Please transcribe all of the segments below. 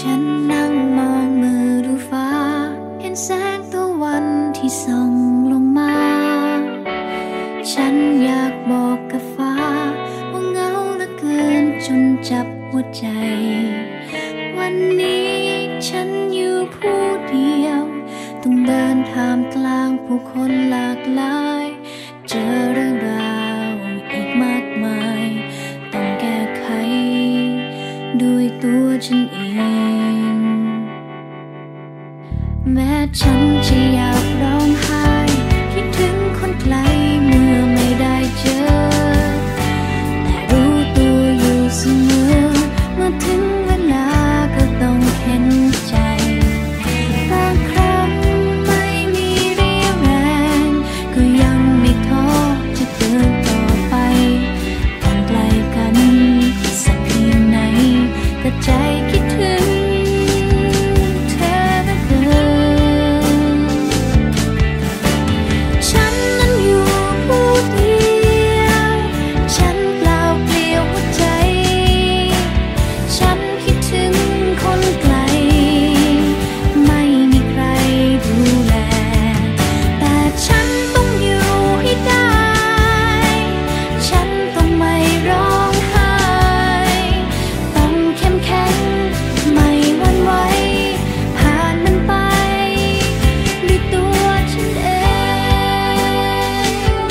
ฉันนั่งมองมือดูฟ้าเห็นแสงตะวันที่ส่องลงมาฉันอยากบอกกับฟ้าว่าเหงาเหลือเกินจนจับหัวใจวันนี้ฉันอยู่ผู้เดียวต้องเดินท่ามกลางผู้คนหลากหลายเจอเรื่องราวอีกมากมายต้องแก้ไขด้วยตัวฉันเองแม้ฉันจะอยากร้องไห้คิดถึงคนไกลเมื่อไม่ได้เจอแต่รู้ตัวอยู่เสมอเมื่อถึงเวลาก็ต้องเห็นใจบางครั้งไม่มีเรี่ยวแรงก็ยังไม่ท้อจะเดินต่อไปต่างไกลกันสักเพียงไหนแต่ใจคิดถึงเธอเหลือเกินฉันนั้นอยู่ผู้เดียวฉันเปล่าเปลี่ยวหัวใจฉันคิดถึงคนไกลไม่มีใครดูแลแต่ฉันต้องอยู่ให้ได้ฉันต้องไม่ร้องไห้ต้องเข้มแข็งไม่หวั่นไหวผ่านมันไปด้วยตัวฉันเอง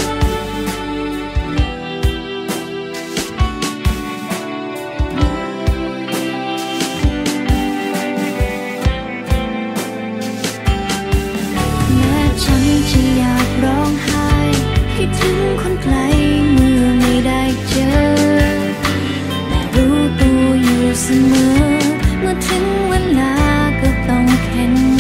แม้ฉันจะอยากร้องไห้คิดถึงคนไกลเมื่อไม่ได้เจอแต่รู้ตัวอยู่เสมอเมื่อถึงเวลาก็ต้องเข็น